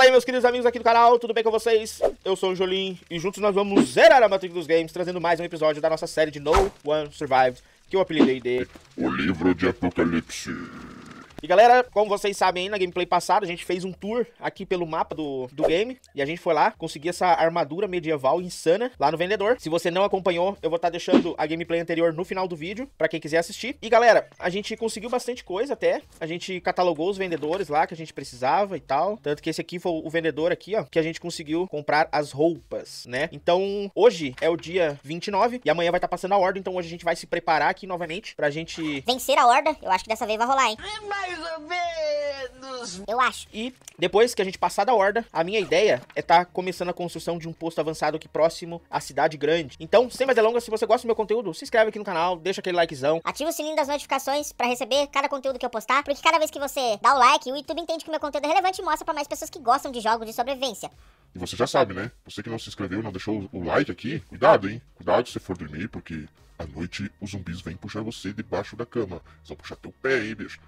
aí, meus queridos amigos aqui do canal, tudo bem com vocês? Eu sou o Jolim e juntos nós vamos zerar a Matrix dos Games, trazendo mais um episódio da nossa série de No One Survived, que eu apelidei de O Livro de Apocalipse. E galera, como vocês sabem aí, na gameplay passada, a gente fez um tour aqui pelo mapa do game. E a gente foi lá, conseguir essa armadura medieval insana lá no vendedor. Se você não acompanhou, eu vou estar deixando a gameplay anterior no final do vídeo, pra quem quiser assistir. E galera, a gente conseguiu bastante coisa até. A gente catalogou os vendedores lá que a gente precisava e tal. Tanto que esse aqui foi o vendedor aqui, ó, que a gente conseguiu comprar as roupas, né? Então, hoje é o dia 29 e amanhã vai estar passando a horda. Então hoje a gente vai se preparar aqui novamente pra gente vencer a horda. Eu acho que dessa vez vai rolar, hein? Mais ou menos. Eu acho. E depois que a gente passar da horda, a minha ideia é estar começando a construção de um posto avançado aqui próximo à cidade grande. Então, sem mais delongas, se você gosta do meu conteúdo, se inscreve aqui no canal, deixa aquele likezão. Ativa o sininho das notificações pra receber cada conteúdo que eu postar, porque cada vez que você dá o like, o YouTube entende que o meu conteúdo é relevante e mostra pra mais pessoas que gostam de jogos de sobrevivência. E você já sabe, né? Você que não se inscreveu, não deixou o like aqui, cuidado, hein? Cuidado se você for dormir, porque à noite os zumbis vêm puxar você debaixo da cama. Eles vão puxar teu pé, hein, bicho?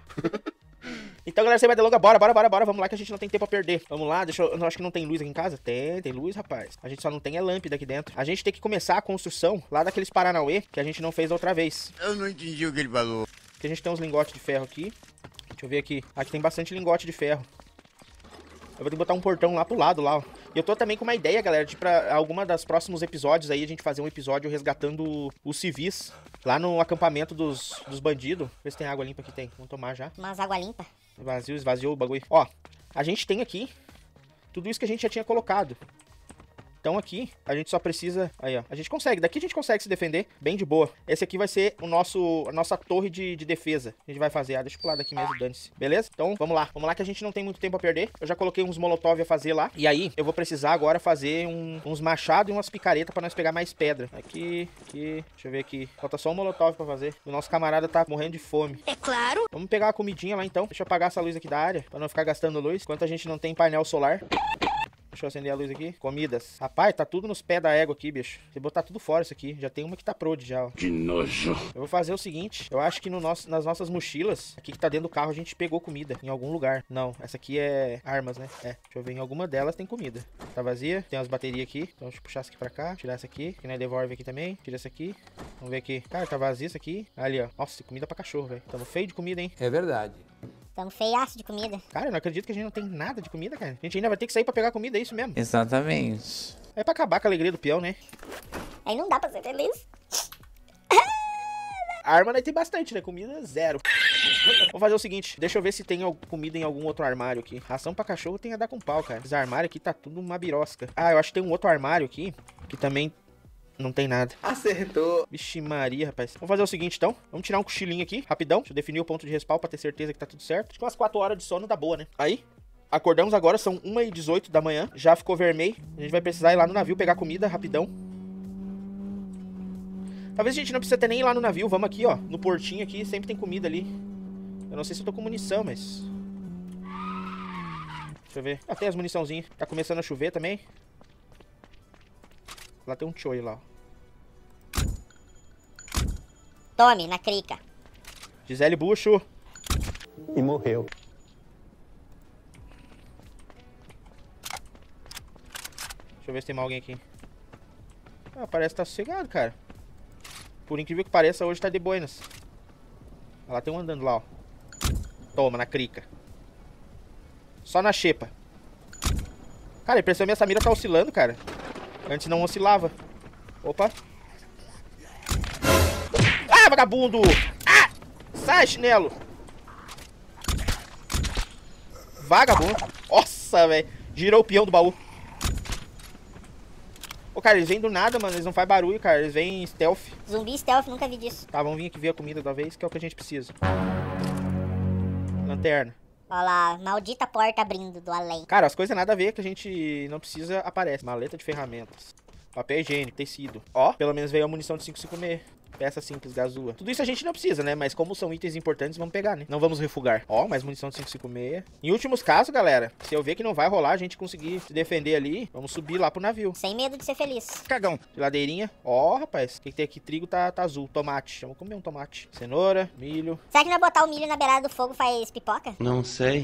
Então, galera, sem mais delongas, bora. Vamos lá que a gente não tem tempo a perder. Vamos lá, eu acho que não tem luz aqui em casa. Tem luz, rapaz. A gente só não tem lâmpada aqui dentro. A gente tem que começar a construção lá daqueles Paranauê que a gente não fez da outra vez. Eu não entendi o que ele falou. Aqui a gente tem uns lingotes de ferro aqui. Deixa eu ver aqui. Aqui tem bastante lingote de ferro. Eu vou ter que botar um portão lá pro lado, lá, ó. E eu tô também com uma ideia, galera, de pra alguma das próximos episódios aí, a gente fazer um episódio resgatando os civis lá no acampamento dos bandidos. Vê se tem água limpa aqui, tem. Vamos tomar já. Umas água limpa. Esvaziou o bagulho. Ó, a gente tem aqui tudo isso que a gente já tinha colocado. Então aqui, a gente só precisa... Aí, ó. A gente consegue. Daqui a gente consegue se defender bem de boa. Esse aqui vai ser a nossa torre de defesa. A gente vai fazer. Ah, deixa eu pular daqui mesmo, dane-se. Beleza? Então, vamos lá. Vamos lá que a gente não tem muito tempo a perder. Eu já coloquei uns molotov a fazer lá. E aí, eu vou precisar agora fazer uns machados e umas picaretas pra nós pegar mais pedra. Aqui. Deixa eu ver aqui. Falta só um molotov pra fazer. O nosso camarada tá morrendo de fome. É claro. Vamos pegar a comidinha lá, então. Deixa eu apagar essa luz aqui da área, pra não ficar gastando luz. Enquanto a gente não tem painel solar. Deixa eu acender a luz aqui. Comidas. Rapaz, tá tudo nos pés da égua aqui, bicho. Vou botar tudo fora isso aqui. Já tem uma que tá prod já, ó. Que nojo. Eu vou fazer o seguinte. Eu acho que nas nossas mochilas, aqui que tá dentro do carro, a gente pegou comida em algum lugar. Não, essa aqui é armas, né? É. Deixa eu ver. Em alguma delas tem comida. Tá vazia. Tem umas baterias aqui. Então deixa eu puxar essa aqui pra cá. Tirar essa aqui. Que não é devolve aqui também. Tira essa aqui. Vamos ver aqui. Cara, tá vazia essa aqui. Ali, ó. Nossa, comida pra cachorro, velho. Tamo feio de comida, hein? É verdade. Tamo feiaço de comida. Cara, eu não acredito que a gente não tem nada de comida, cara. A gente ainda vai ter que sair pra pegar comida, é isso mesmo? Exatamente. É pra acabar com a alegria do peão, né? Aí não dá pra ser feliz. A arma tem bastante, né? Comida, zero. Vamos fazer o seguinte. Deixa eu ver se tem comida em algum outro armário aqui. Ração pra cachorro tem a dar com pau, cara. Esse armário aqui tá tudo uma birosca. Ah, eu acho que tem um outro armário aqui que também... não tem nada. Acertou. Vixe Maria, rapaz. Vamos fazer o seguinte, então. Vamos tirar um cochilinho aqui, rapidão. Deixa eu definir o ponto de respawn pra ter certeza que tá tudo certo. Acho que umas 4 horas de sono dá boa, né? Aí, acordamos agora, são 1h18 da manhã. Já ficou vermelho. A gente vai precisar ir lá no navio pegar comida, rapidão. Talvez a gente não precise ter nem ir lá no navio. Vamos aqui, ó. No portinho aqui, sempre tem comida ali. Eu não sei se eu tô com munição, mas... deixa eu ver. Ah, tem as muniçãozinhas. Tá começando a chover também. Lá tem um choi lá, ó. Tome, na crica. Gisele Bucho. E morreu. Deixa eu ver se tem mais alguém aqui. Ah, parece que tá sossegado, cara. Por incrível que pareça, hoje tá de buenas. Ah, lá tem um andando lá, ó. Toma, na crica. Só na xepa. Cara, a impressão é que essa mira tá oscilando, cara. Antes não oscilava. Opa. Ah, vagabundo! Ah! Sai, chinelo! Vagabundo. Nossa, velho. Girou o peão do baú. Ô, cara, eles vêm do nada, mano. Eles não fazem barulho, cara. Eles vêm stealth. Zumbi stealth, nunca vi disso. Tá, vamos vir aqui ver a comida da vez, que é o que a gente precisa. Lanterna. Olha lá, maldita porta abrindo do além. Cara, as coisas nada a ver que a gente não precisa aparece. Maleta de ferramentas. Papel higiênico, tecido. Ó, pelo menos veio a munição de 556. Peça simples, gazua. Tudo isso a gente não precisa, né? Mas como são itens importantes, vamos pegar, né? Não vamos refugar. Ó, mais munição de 556. Em últimos casos, galera, se eu ver que não vai rolar, a gente conseguir se defender ali, vamos subir lá pro navio. Sem medo de ser feliz. Cagão. Geladeirinha. Ó, rapaz. O que tem aqui? Trigo tá azul. Tomate. Vamos comer um tomate. Cenoura, milho. Será que não botar o milho na beirada do fogo faz pipoca? Não sei.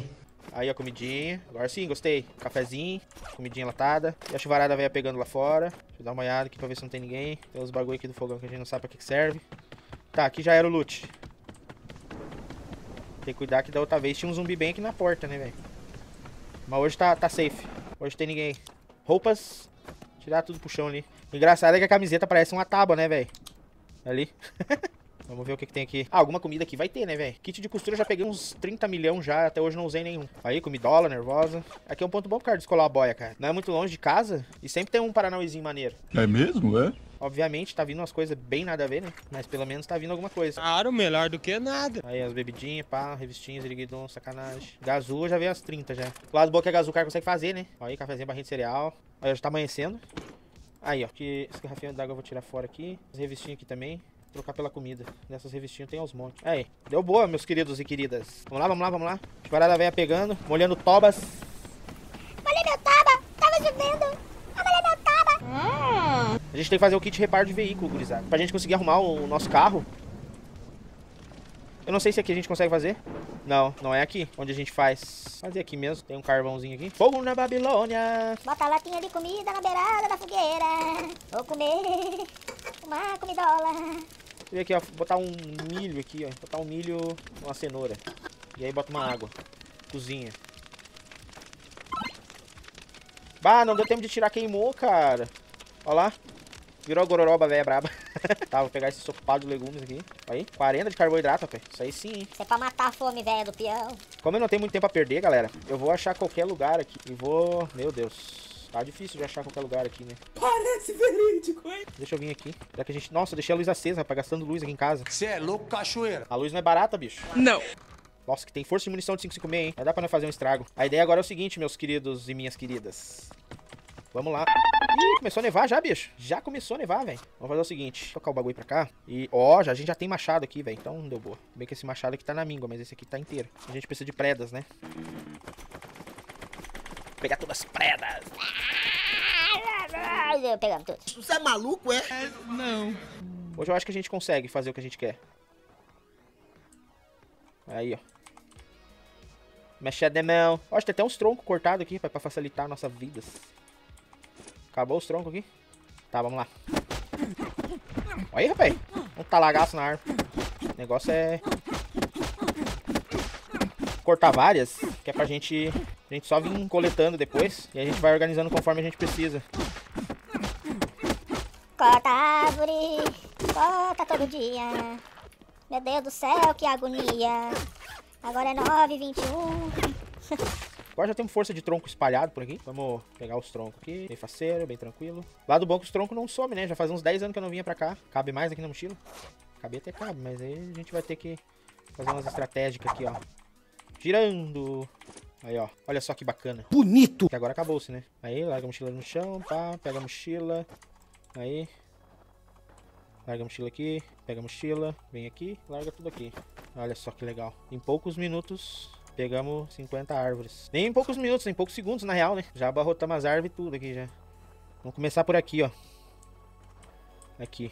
Aí, ó, comidinha. Agora sim, gostei. Cafezinho, comidinha latada. E a chuvarada velha pegando lá fora. Deixa eu dar uma olhada aqui pra ver se não tem ninguém. Tem uns bagulho aqui do fogão que a gente não sabe pra que serve. Tá, aqui já era o loot. Tem que cuidar que da outra vez tinha um zumbi bem aqui na porta, né, velho? Mas hoje tá safe. Hoje tem ninguém. Roupas. Tirar tudo pro chão ali. Engraçado é que a camiseta parece uma tábua, né, velho? Ali. Vamos ver o que tem aqui. Ah, alguma comida aqui vai ter, né, velho? Kit de costura eu já peguei uns 30 milhões já. Até hoje não usei nenhum. Aí, comidola, nervosa. Aqui é um ponto bom pro cara descolar a boia, cara. Não é muito longe de casa. E sempre tem um paranauizinho maneiro. É mesmo, é? Obviamente, tá vindo umas coisas bem nada a ver, né? Mas pelo menos tá vindo alguma coisa. Claro, melhor do que nada. Aí, as bebidinhas, pá, revistinhas, iriguidon, sacanagem. Gazu, já veio as 30 já. O lado bom que a Gazu o cara consegue fazer, né? Aí, cafezinho, barrinha de cereal. Aí, já tá amanhecendo. Aí, ó. Que esse garrafinho d'água eu vou tirar fora aqui. As revistinhas aqui também. Trocar pela comida. Nessas revistinhas tem aos montes. Aí, deu boa, meus queridos e queridas. Vamos lá, vamos lá, vamos lá. Parada velha pegando, molhando tobas. Molhei meu taba, tava chovendo. Eu molhei meu taba. A gente tem que fazer o kit reparo de veículo, gurizada. Pra gente conseguir arrumar o nosso carro. Eu não sei se aqui a gente consegue fazer. Não, não é aqui onde a gente faz. Fazer aqui mesmo. Tem um carvãozinho aqui. Fogo na Babilônia. Bota a latinha de comida na beirada da fogueira. Vou comer uma comidola. E aqui, ó, botar um milho aqui, ó. Botar um milho, uma cenoura. E aí bota uma água. Cozinha. Bah, não deu tempo de tirar, queimou, cara. Ó lá. Virou a gororoba, velha braba. Tá, vou pegar esse sopado de legumes aqui. Aí, 40 de carboidrato, rapaz. Isso aí sim, hein. Isso é pra matar a fome, velha do peão. Como eu não tenho muito tempo a perder, galera, eu vou achar qualquer lugar aqui. E vou... Meu Deus. Tá difícil de achar qualquer lugar aqui, né? Parece verídico, hein? Deixa eu vir aqui. Já que a gente... Nossa, eu deixei a luz acesa, rapaz. Gastando luz aqui em casa. Você é louco, cachoeira. A luz não é barata, bicho. Não. Nossa, que tem força de munição de 556, hein? Vai dar pra não fazer um estrago. A ideia agora é o seguinte, meus queridos e minhas queridas. Vamos lá. Ih, começou a nevar já, bicho. Já começou a nevar, velho. Vamos fazer o seguinte. Tocar o bagulho pra cá. E, ó, a gente já tem machado aqui, velho. Então não deu boa. Bem que esse machado aqui tá na míngua, mas esse aqui tá inteiro. A gente precisa de predas, né? Vou pegar todas as predas. Pegamos tudo. Você é maluco, é? Não. Hoje eu acho que a gente consegue fazer o que a gente quer. Aí, ó. Mexer de mão. Ó, tem até uns troncos cortados aqui pra facilitar nossas vidas. Acabou os troncos aqui? Tá, vamos lá. Olha aí, rapaz. Um talagaço na árvore. O negócio é... cortar várias, que é pra gente... A gente só vir coletando depois. E a gente vai organizando conforme a gente precisa. Corta a árvore, corta todo dia. Meu Deus do céu, que agonia. Agora é 9h21. Agora já temos força de tronco espalhado por aqui. Vamos pegar os troncos aqui. Bem faceiro, bem tranquilo. Lado bom que os troncos não somem, né? Já faz uns 10 anos que eu não vinha pra cá. Cabe mais aqui na mochila? Cabe até cabe, mas aí a gente vai ter que fazer umas estratégicas aqui, ó. Girando. Aí, ó. Olha só que bacana. Bonito. Que agora acabou-se, né? Aí, larga a mochila no chão, pá. Pega a mochila. Aí. Larga a mochila aqui. Pega a mochila. Vem aqui. Larga tudo aqui. Olha só que legal. Em poucos minutos... pegamos 50 árvores. Nem em poucos minutos, em poucos segundos, na real, né? Já abarrotamos as árvores e tudo aqui já. Vamos começar por aqui, ó. Aqui.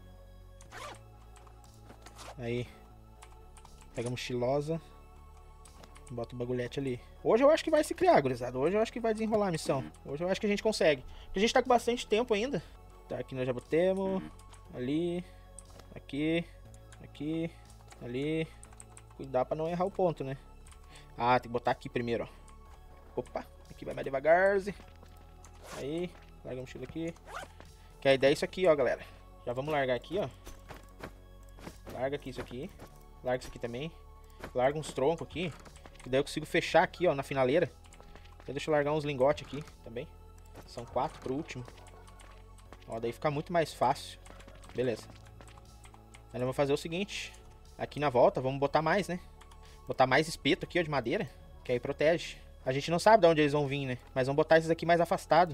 Aí. Pega a mochilosa. Bota o bagulhete ali. Hoje eu acho que vai se criar, gurizada. Hoje eu acho que vai desenrolar a missão. Hoje eu acho que a gente consegue. Porque a gente tá com bastante tempo ainda. Tá, aqui nós já botemos. Ali. Aqui. Aqui. Ali. Cuidar pra não errar o ponto, né? Ah, tem que botar aqui primeiro, ó. Opa, aqui vai mais devagarzinho. Aí, larga a mochila aqui. Que a ideia é isso aqui, ó, galera. Já vamos largar aqui, ó. Larga aqui isso aqui. Larga isso aqui também. Larga uns troncos aqui. Que daí eu consigo fechar aqui, ó, na finaleira. Então deixa eu largar uns lingotes aqui também. São 4 pro último. Ó, daí fica muito mais fácil. Beleza. Aí nós vamos fazer o seguinte. Aqui na volta, vamos botar mais, né? Botar mais espeto aqui, ó, de madeira. Que aí protege. A gente não sabe de onde eles vão vir, né? Mas vamos botar esses aqui mais afastados.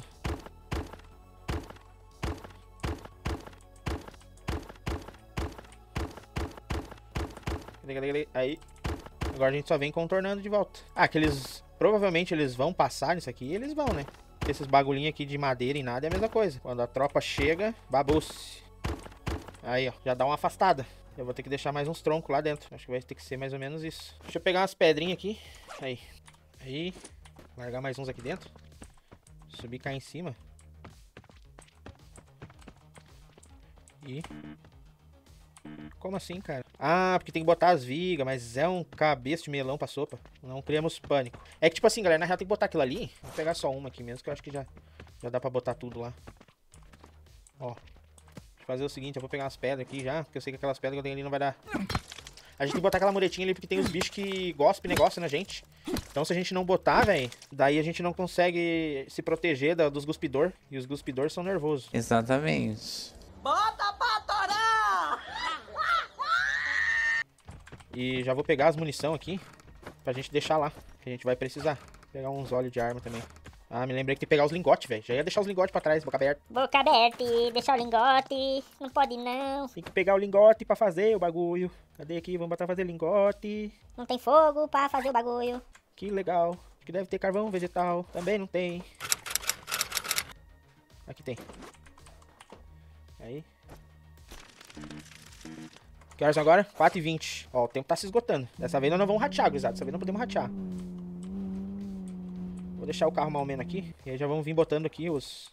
Aí. Agora a gente só vem contornando de volta. Ah, que eles... provavelmente eles vão passar nisso aqui. E eles vão, né? Esses bagulhinhos aqui de madeira e nada é a mesma coisa. Quando a tropa chega, babou-se. Aí, ó. Já dá uma afastada. Eu vou ter que deixar mais uns troncos lá dentro. Acho que vai ter que ser mais ou menos isso. Deixa eu pegar umas pedrinhas aqui. Aí. Aí. Largar mais uns aqui dentro. Subir cá em cima. E... Como assim, cara? Ah, porque tem que botar as vigas, mas é um cabeça de melão pra sopa. Não criamos pânico. É que, tipo assim, galera, na real tem que botar aquilo ali. Vou pegar só uma aqui mesmo, que eu acho que já dá pra botar tudo lá. Ó. Deixa eu fazer o seguinte, eu vou pegar umas pedras aqui já, porque eu sei que aquelas pedras que eu tenho ali não vai dar. A gente tem que botar aquela muretinha ali, porque tem os bichos que gospem negócio na gente. Então se a gente não botar, velho, daí a gente não consegue se proteger dos guspidor. E os guspidor são nervosos. Exatamente. Bota pra torar! E já vou pegar as munição aqui, pra gente deixar lá, que a gente vai precisar. Pegar uns óleos de arma também. Ah, me lembrei que tem que pegar os lingotes, velho. Já ia deixar os lingotes pra trás, boca aberta. Boca aberta, deixar o lingote. Não pode não. Tem que pegar o lingote pra fazer o bagulho. Cadê aqui? Vamos botar pra fazer lingote. Não tem fogo pra fazer o bagulho. Que legal. Acho que deve ter carvão vegetal. Também não tem. Aqui tem. Aí. Que horas agora? 4h20. Ó, o tempo tá se esgotando. Dessa vez nós não vamos ratear, gurizada. Dessa vez não podemos ratear. Vou deixar o carro mal menos aqui. E aí já vamos vir botando aqui os...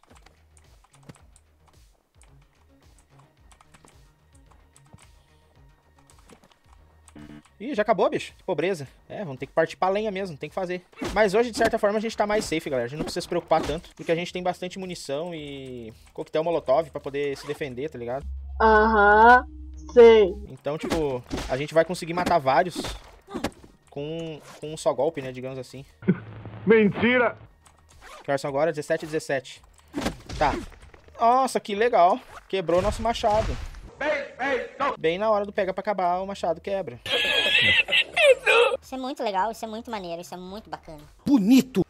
Ih, já acabou, bicho. Que pobreza. É, vamos ter que partir pra lenha mesmo, tem que fazer. Mas hoje, de certa forma, a gente tá mais safe, galera. A gente não precisa se preocupar tanto, porque a gente tem bastante munição e coquetel molotov pra poder se defender, tá ligado? Aham, sei. Então, tipo, a gente vai conseguir matar vários com um só golpe, né, digamos assim. Mentira! Que horas são agora? 17h17. Tá. Nossa, que legal. Quebrou nosso machado. Bem na hora do pega pra acabar, o machado quebra. Isso é muito legal, isso é muito maneiro, isso é muito bacana. Bonito!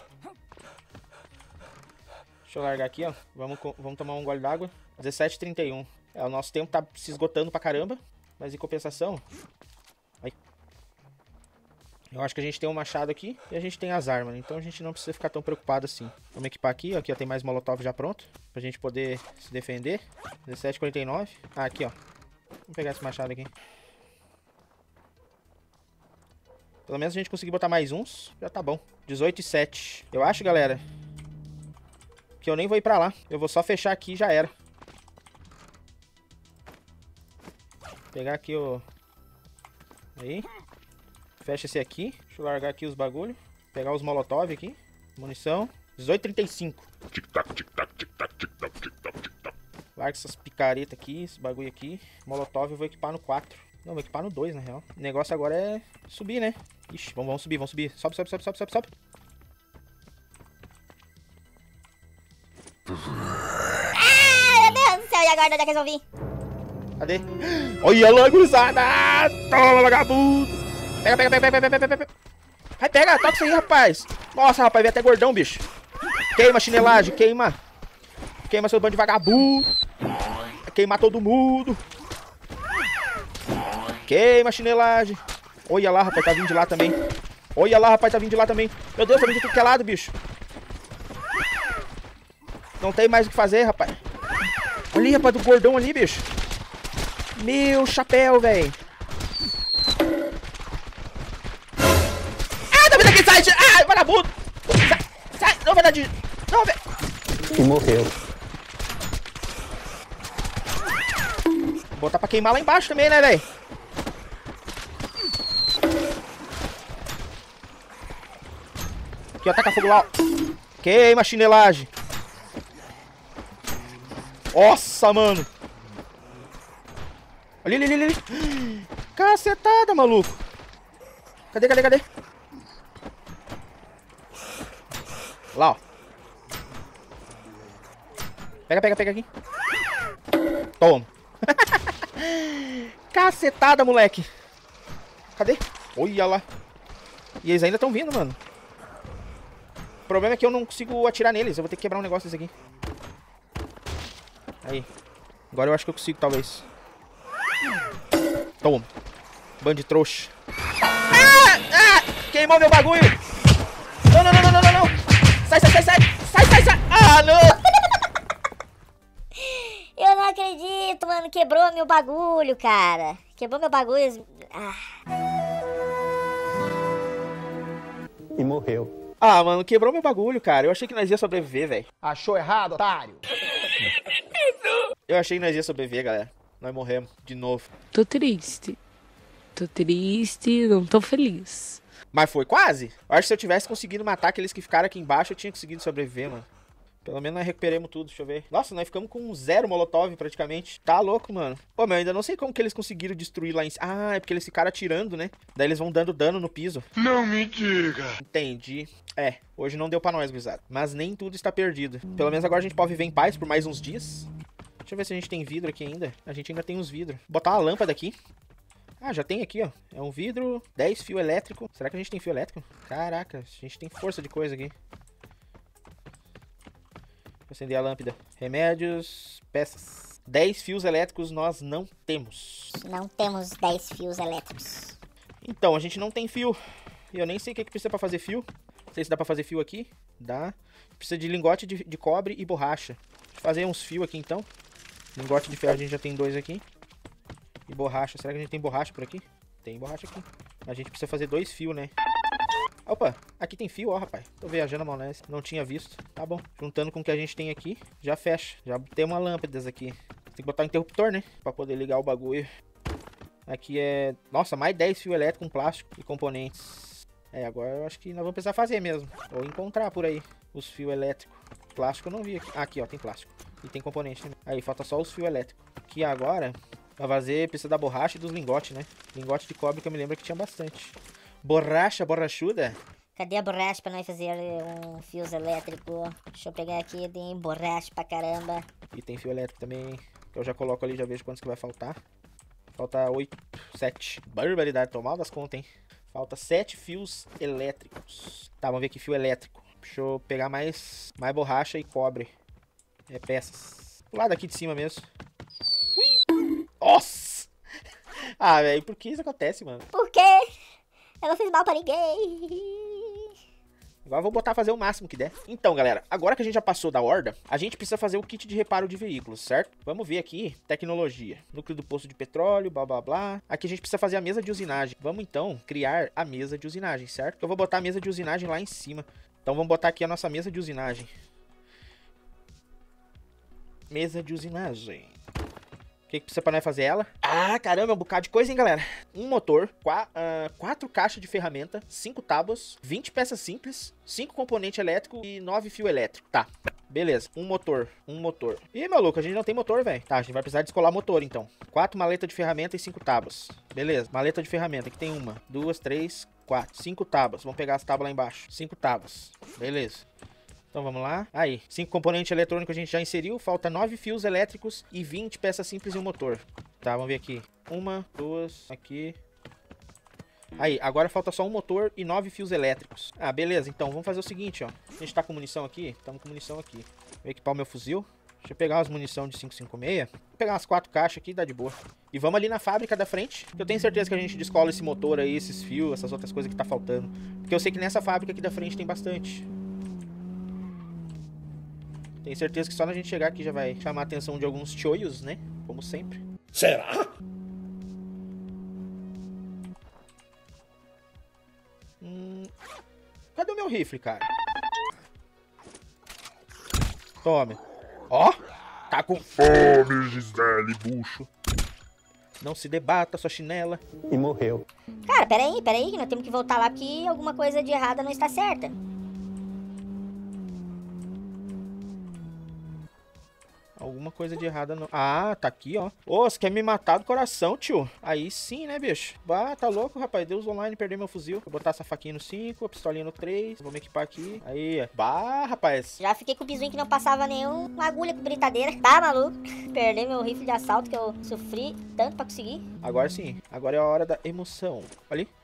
Deixa eu largar aqui, ó. Vamos tomar um gole d'água. 17h31. É, o nosso tempo tá se esgotando pra caramba. Mas em compensação... Aí. Eu acho que a gente tem um machado aqui e a gente tem as armas. Então a gente não precisa ficar tão preocupado assim. Vamos equipar aqui, ó. Aqui ó, tem mais molotov já pronto. Pra gente poder se defender. 17h49. Ah, aqui, ó. Vamos pegar esse machado aqui. Pelo menos a gente conseguir botar mais uns. Já tá bom. 18h07. Eu acho, galera, que eu nem vou ir pra lá. Eu vou só fechar aqui e já era. Pegar aqui o... Aí. Fecha esse aqui. Deixa eu largar aqui os bagulho. Pegar os molotov aqui. Munição. 18h35. Tic-tac, tic-tac, tic-tac, tic-tac, tic-tac, tic-tac. Larga essas picaretas aqui, esse bagulho aqui. Molotov eu vou equipar no 4. Não, vou equipar no 2, na real. O negócio agora é subir, né? Ixi, vamos subir, vamos subir. Sobe, sobe, sobe, sobe, sobe, sobe. Ah, meu Deus do céu, e agora onde é que eles vão vir? Cadê? Olha lá, gurizada! Toma, vagabundo! Pega, pega, pega, pega, pega, pega. Vai, pega, toca isso aí, rapaz. Nossa, rapaz, veio até gordão, bicho. Queima, chinelagem, queima. Queima seu bando de vagabundo. Vai queimar todo mundo. Queima, chinelagem. Olha lá, rapaz, tá vindo de lá também. Olha lá, rapaz, tá vindo de lá também. Meu Deus, tá vindo de tudo que é lado, bicho. Não tem mais o que fazer, rapaz. Olha ali, rapaz, do gordão ali, bicho. Meu chapéu, velho. Ah, tá vindo aqui, sai! Ah, vagabundo! Sai, sai! Não vai dar de... Não, velho! E morreu. Vou botar pra queimar lá embaixo também, né, velho? Aqui, ó, taca fogo lá, ó. Queima a chinelagem. Nossa, mano. Ali, ali, ali, ali. Cacetada, maluco. Cadê, cadê, cadê? Lá, ó. Pega, pega, pega aqui. Toma. Cacetada, moleque. Cadê? Olha lá. E eles ainda estão vindo, mano. O problema é que eu não consigo atirar neles. Eu vou ter que quebrar um negócio desse aqui. Aí. Agora eu acho que eu consigo, talvez. Toma. Bando de trouxa. Ah! Ah! Queimou meu bagulho. Não, não, não, não, não, não, não. Sai, sai, sai, sai. Sai, sai, sai. Ah, não. Eu não acredito, mano. Quebrou meu bagulho, cara. Quebrou meu bagulho. Ah. E morreu. Ah, mano, quebrou meu bagulho, cara. Eu achei que nós ia sobreviver, velho. Achou errado, otário? Eu achei que nós ia sobreviver, galera. Nós morremos de novo. Tô triste. Tô triste, não tô feliz. Mas foi quase. Eu acho que se eu tivesse conseguido matar aqueles que ficaram aqui embaixo, eu tinha conseguido sobreviver, mano. Pelo menos nós recuperamos tudo, deixa eu ver. Nossa, nós ficamos com 0 molotov praticamente. Tá louco, mano. Pô, mas eu ainda não sei como que eles conseguiram destruir lá em cima. Ah, é porque eles ficaram atirando, né? Daí eles vão dando dano no piso. Não me diga. Entendi. É, hoje não deu pra nós, gurizada. Mas nem tudo está perdido. Pelo menos agora a gente pode viver em paz por mais uns dias. Deixa eu ver se a gente tem vidro aqui ainda. A gente ainda tem uns vidros. Botar uma lâmpada aqui. Ah, já tem aqui, ó. É um vidro, 10 fio elétrico. Será que a gente tem fio elétrico? Caraca, a gente tem força de coisa aqui. Vou acender a lâmpada. Remédios, peças. 10 fios elétricos nós não temos. Não temos 10 fios elétricos. Então, a gente não tem fio. E eu nem sei o que precisa pra fazer fio. Não sei se dá pra fazer fio aqui. Dá. Precisa de lingote de cobre e borracha. Deixa eu fazer uns fios aqui, então. Lingote de ferro a gente já tem 2 aqui. E borracha. Será que a gente tem borracha por aqui? Tem borracha aqui. A gente precisa fazer 2 fios, né? Opa, aqui tem fio, ó, rapaz. Tô viajando a maionese. Não tinha visto. Tá bom. Juntando com o que a gente tem aqui, já fecha. Já tem uma lâmpada aqui. Tem que botar um interruptor, né? Pra poder ligar o bagulho. Aqui é... Nossa, mais 10 fios elétricos com plástico e componentes. É, agora eu acho que nós vamos precisar fazer mesmo. Ou encontrar por aí os fios elétricos. Plástico eu não vi aqui. Ah, aqui, ó, tem plástico. E tem componente também. Aí, falta só os fios elétricos. Aqui agora, pra fazer, precisa da borracha e dos lingotes, né? Lingote de cobre que eu me lembro que tinha bastante. Borracha, borrachuda. Cadê a borracha pra nós fazer um fios elétrico? Deixa eu pegar aqui, tem borracha pra caramba. E tem fio elétrico também. Que eu já coloco ali, já vejo quantos que vai faltar. Falta 8, 7. Barbaridade, tô mal das contas, hein? Falta 7 fios elétricos. Tá, vamos ver aqui, fio elétrico. Deixa eu pegar mais borracha e cobre. É, peças. Do lado aqui de cima mesmo. Ui! Nossa! Ah, velho, por que isso acontece, mano? Por quê? Eu não fiz mal pra ninguém. Agora eu vou botar fazer o máximo que der. Então, galera, agora que a gente já passou da horda, a gente precisa fazer o kit de reparo de veículos, certo? Vamos ver aqui, tecnologia. Núcleo do poço de petróleo, blá blá blá. Aqui a gente precisa fazer a mesa de usinagem. Vamos então criar a mesa de usinagem, certo? Eu vou botar a mesa de usinagem lá em cima. Então vamos botar aqui a nossa mesa de usinagem. Mesa de usinagem. O que precisa pra nós fazer ela? Ah, caramba, é um bocado de coisa, hein, galera? Um motor, 4 caixas de ferramenta, 5 tábuas, 20 peças simples, 5 componentes elétricos e 9 fio elétrico. Tá, beleza. Um motor. Ih, maluco, a gente não tem motor, velho. Tá, a gente vai precisar descolar motor, então. 4 maletas de ferramenta e 5 tábuas. Beleza, maleta de ferramenta. Aqui tem 1, 2, 3, 4. 5 tábuas. Vamos pegar as tábuas lá embaixo. 5 tábuas. Beleza. Então vamos lá. Aí, 5 componentes eletrônicos a gente já inseriu. Falta 9 fios elétricos e 20 peças simples e um motor. Tá, vamos ver aqui. 1, 2, aqui. Aí, agora falta só um motor e 9 fios elétricos. Ah, beleza. Então, vamos fazer o seguinte, ó. A gente tá com munição aqui? Estamos com munição aqui. Vou equipar o meu fuzil. Deixa eu pegar umas munição de 5,56. Vou pegar umas 4 caixas aqui, dá de boa. E vamos ali na fábrica da frente. Eu tenho certeza que a gente descola esse motor aí, esses fios, essas outras coisas que tá faltando. Porque eu sei que nessa fábrica aqui da frente tem bastante. Tenho certeza que só na gente chegar aqui já vai chamar a atenção de alguns choios, né? Como sempre. Será? Cadê o meu rifle, cara? Tome. Ó, tá com Fome, Gisele, bucho. Não se debata, sua chinela. E morreu. Cara, peraí, que nós temos que voltar lá porque alguma coisa de errada não está certa. Alguma coisa de errada não... Ah, tá aqui, ó. Ô, você quer me matar do coração, tio? Aí sim, né, bicho? Bah, tá louco, rapaz. Deus online, perder meu fuzil. Vou botar essa faquinha no 5, a pistolinha no 3. Vou me equipar aqui. Aí, bah, rapaz. Já fiquei com o bisuinho que não passava nenhuma agulha com britadeira. Tá maluco? Perder meu rifle de assalto que eu sofri tanto pra conseguir. Agora sim. Agora é a hora da emoção. Olha ali.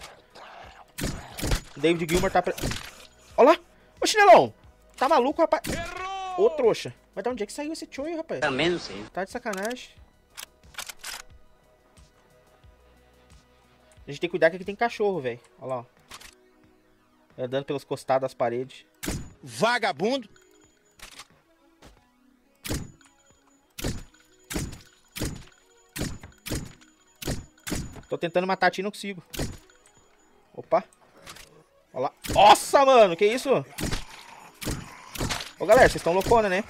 David Gilmour tá... Olha lá. Ô, chinelão. Tá maluco, rapaz? Ô, trouxa. Mas de onde é que saiu esse choio, rapaz? Também não sei. Tá de sacanagem. A gente tem que cuidar que aqui tem cachorro, velho. Olha lá, ó. Andando pelos costados das paredes. Vagabundo. Tô tentando matar a tia e não consigo. Opa. Olha lá. Nossa, mano, que isso? Ô, galera, vocês estão loucona, né?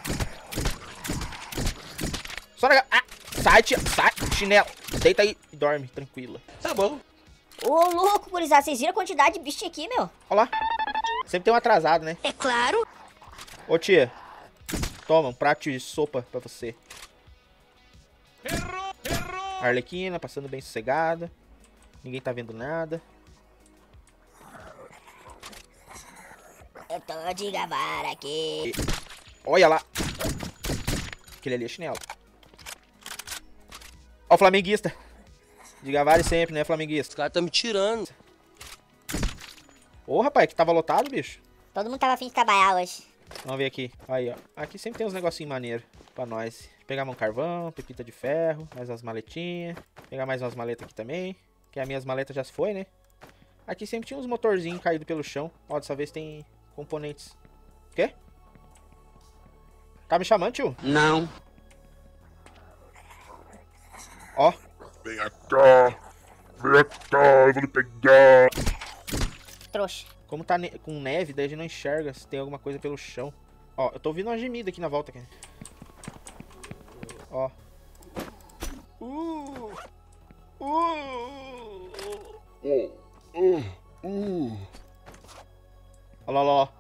Só na... Ah, sai, tia. Sai, chinelo. Deita aí e dorme, tranquila. Tá bom. Ô, louco, gurizada, vocês viram a quantidade de bicho aqui, meu? Olha lá. Sempre tem um atrasado, né? É claro. Ô, tia. Toma, um prato de sopa pra você. Errou! Arlequina, passando bem sossegada. Ninguém tá vendo nada. Eu tô de gavara aqui. Olha lá. Aquele ali é chinelo. Ó o flamenguista. De Gavare sempre, né, flamenguista? Os caras tão me tirando. Ô, rapaz, que tava lotado, bicho. Todo mundo tava afim de trabalhar hoje. Vamos ver aqui. Aí, ó. Aqui sempre tem uns negocinhos maneiros pra nós. Pegar um carvão, pepita de ferro, mais umas maletinhas. Pegar mais umas maletas aqui também. Que as minhas maletas já se foi, né? Aqui sempre tinha uns motorzinhos caídos pelo chão. Ó, dessa vez tem componentes. O quê? Tá me chamando, tio? Não. Ó. Vem cá, eu vou lhe pegar. Trouxa. Como tá com neve, daí a gente não enxerga se tem alguma coisa pelo chão. Ó, eu tô ouvindo uma gemida aqui na volta, cara. Ó. Ó lá, ó lá.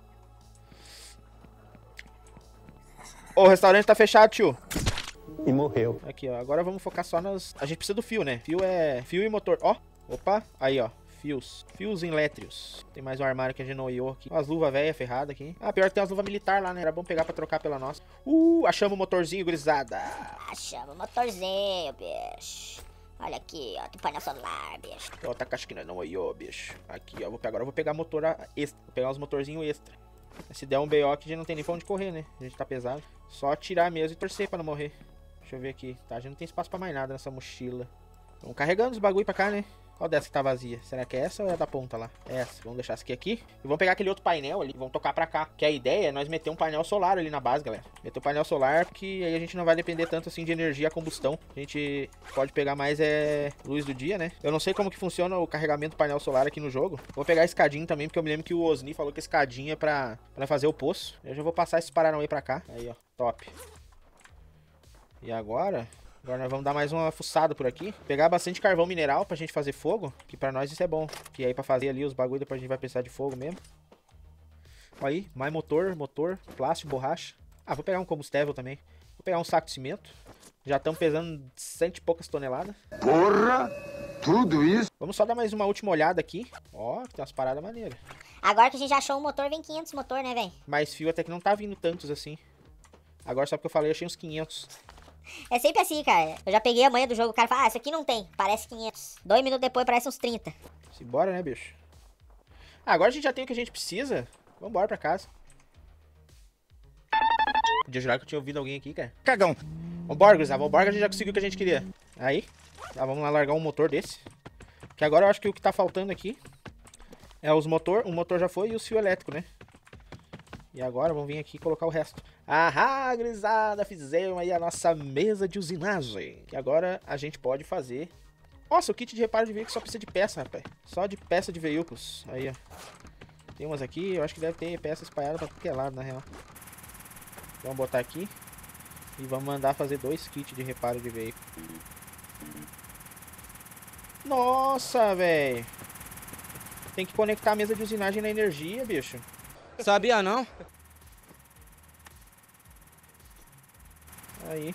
Ô, o restaurante tá fechado, tio. E morreu. Aqui, ó. Agora vamos focar só nas... A gente precisa do fio, né? Fio é... Fio e motor. Ó. Opa. Aí, ó. Fios. Fios elétricos. Tem mais um armário que a gente não olhou aqui. Umas luvas velhas ferradas aqui. Ah, pior que tem umas luvas militar lá, né? Era bom pegar pra trocar pela nossa. Achamos o motorzinho, gurizada. Achamos o motorzinho, bicho. Olha aqui, ó. Tem painel solar, bicho. Ó, tá acho que nós não olhou, bicho. Aqui, ó. Agora eu vou pegar motor extra. Vou pegar os motorzinhos extra. Se der um BO aqui, a gente não tem nem pra onde correr, né? A gente tá pesado. Só tirar mesmo e torcer pra não morrer. Deixa eu ver aqui. Tá, a gente não tem espaço pra mais nada nessa mochila. Vamos carregando os bagulho pra cá, né? Qual dessa que tá vazia? Será que é essa ou é a da ponta lá? É essa. Vamos deixar essa aqui. E vamos pegar aquele outro painel ali e vamos tocar pra cá. Que a ideia é nós meter um painel solar ali na base, galera. Meter um painel solar, porque aí a gente não vai depender tanto assim de energia a combustão. A gente pode pegar mais luz do dia, né? Eu não sei como que funciona o carregamento do painel solar aqui no jogo. Vou pegar escadinho também, porque eu me lembro que o Osni falou que escadinha é pra fazer o poço. Eu já vou passar esses paranauê pra cá. Aí, ó. Top. E agora nós vamos dar mais uma fuçada por aqui. Pegar bastante carvão mineral pra gente fazer fogo. Que pra nós isso é bom. Que aí pra fazer ali os bagulho depois a gente vai precisar de fogo mesmo. Aí, mais motor, plástico, borracha. Ah, vou pegar um combustível também. Vou pegar um saco de cimento. Já estamos pesando 100 e poucas toneladas. Porra! Tudo isso? Vamos só dar mais uma última olhada aqui. Ó, tem umas paradas maneiras. Agora que a gente achou o motor, vem 500 motor, né, velho? Mais fio até que não tá vindo tantos assim. Agora só porque eu falei, eu achei uns 500. É sempre assim, cara. Eu já peguei a manha do jogo, o cara fala, isso aqui não tem, parece 500. 2 minutos depois parece uns 30. Simbora, né, bicho? Ah, agora a gente já tem o que a gente precisa. Vambora pra casa. Podia jurar que eu tinha ouvido alguém aqui, cara. Cagão. Vambora, gurizada. Vambora que a gente já conseguiu o que a gente queria. Aí. Tá, vamos lá largar um motor desse. Que agora eu acho que o que tá faltando aqui é os motor. Um motor já foi e o fio elétrico, né? E agora vamos vir aqui e colocar o resto. Ahá, gurizada, fizemos aí a nossa mesa de usinagem. E agora a gente pode fazer... Nossa, o kit de reparo de veículos só precisa de peça, rapaz. Só de peça de veículos. Aí, ó. Tem umas aqui, eu acho que deve ter peça espalhada pra qualquer lado, na real. Vamos botar aqui. E vamos mandar fazer 2 kits de reparo de veículo. Nossa, velho. Tem que conectar a mesa de usinagem na energia, bicho. Sabia não? Aí.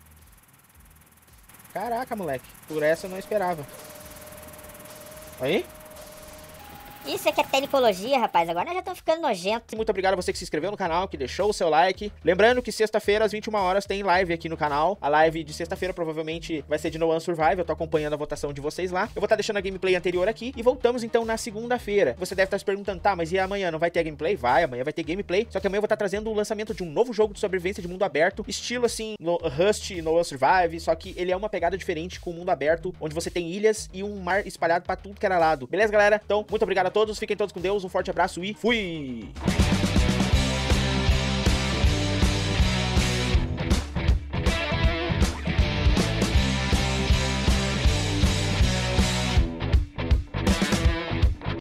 Caraca, moleque. Por essa eu não esperava. Aí. Isso aqui é tecnologia, rapaz. Agora nós já estamos ficando nojentos. Muito obrigado a você que se inscreveu no canal, que deixou o seu like. Lembrando que sexta-feira, às 21 horas, tem live aqui no canal. A live de sexta-feira provavelmente vai ser de No One Survive. Eu tô acompanhando a votação de vocês lá. Eu vou estar deixando a gameplay anterior aqui. E voltamos então na segunda-feira. Você deve estar se perguntando, tá, mas e amanhã? Não vai ter gameplay? Vai, amanhã vai ter gameplay. Só que amanhã eu vou estar trazendo o lançamento de um novo jogo de sobrevivência de mundo aberto. Estilo assim, Rust, No One Survive. Só que ele é uma pegada diferente com o mundo aberto, onde você tem ilhas e um mar espalhado pra tudo que era lado. Beleza, galera? Então, muito obrigado a todos. Fiquem todos com Deus. Um forte abraço e fui!